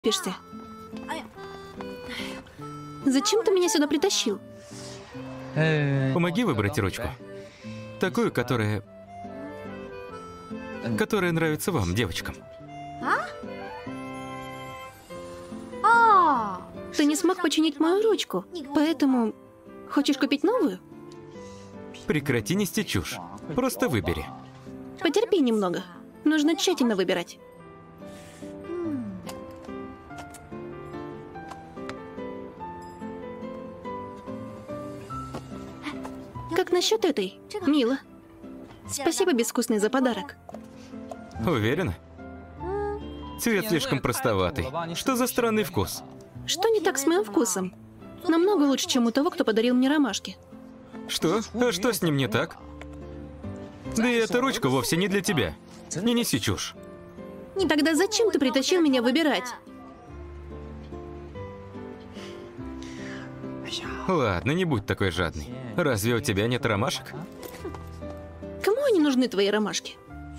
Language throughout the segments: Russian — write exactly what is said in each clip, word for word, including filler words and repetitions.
Пишься. Зачем ты меня сюда притащил? Помоги выбрать ручку. Такую, которая... Которая нравится вам, девочкам. Ты не смог починить мою ручку, поэтому... Хочешь купить новую? Прекрати нести чушь. Просто выбери. Потерпи немного. Нужно тщательно выбирать. Как насчет этой? Мило. Спасибо, безвкусный, за подарок. Уверена? Цвет слишком простоватый. Что за странный вкус? Что не так с моим вкусом? Намного лучше, чем у того, кто подарил мне ромашки. Что? А что с ним не так? Да и эта ручка вовсе не для тебя. Не неси чушь. Тогда зачем ты притащил меня выбирать? Ладно, не будь такой жадный. Разве у тебя нет ромашек? Кому они нужны, твои ромашки?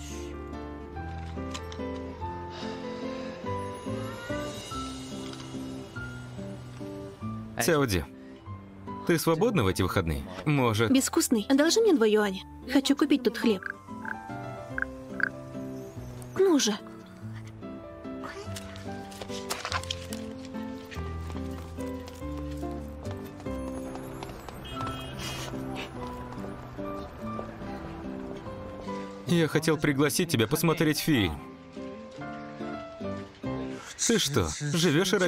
Сяоди, ты свободна в эти выходные? Может... Безвкусный, одолжи мне два юаня. Хочу купить тут хлеб. Ну же. Я хотел пригласить тебя посмотреть фильм. Ты что, живешь и